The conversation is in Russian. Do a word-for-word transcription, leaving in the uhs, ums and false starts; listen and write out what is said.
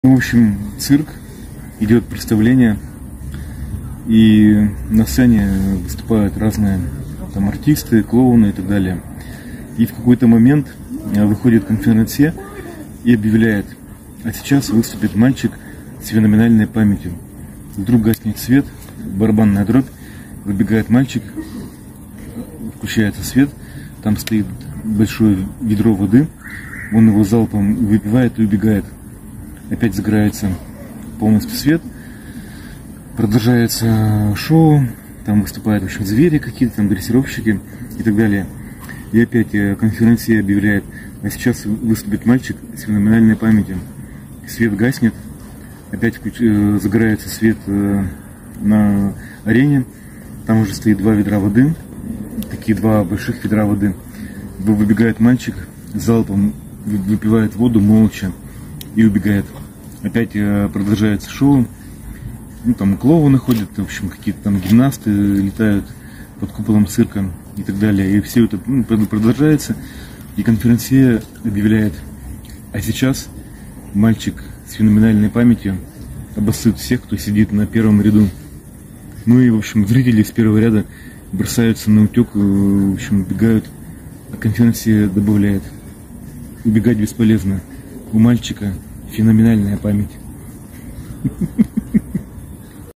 Ну, в общем, цирк, идет представление, и на сцене выступают разные там артисты, клоуны и так далее. И в какой-то момент выходит конферансье и объявляет: а сейчас выступит мальчик с феноменальной памятью. Вдруг гаснет свет, барабанная дробь, выбегает мальчик, включается свет, там стоит большое ведро воды, он его залпом выпивает и убегает. Опять загорается полностью свет, продолжается шоу, там выступают, в общем, звери какие-то, там дрессировщики и так далее. И опять конференция объявляет: а сейчас выступит мальчик с феноменальной памятью. Свет гаснет, опять включ... загорается свет на арене, там уже стоит два ведра воды, такие два больших ведра воды. Выбегает мальчик, залпом выпивает воду молча и убегает. Опять продолжается шоу, ну, там клоуны ходят, в общем, какие-то там гимнасты летают под куполом цирка и так далее. И все это, ну, продолжается, и конферансье объявляет: а сейчас мальчик с феноменальной памятью обоссыт всех, кто сидит на первом ряду. Ну и, в общем, зрители с первого ряда бросаются на утек, в общем, убегают, а конферансье добавляет: убегать бесполезно, у мальчика феноменальная память.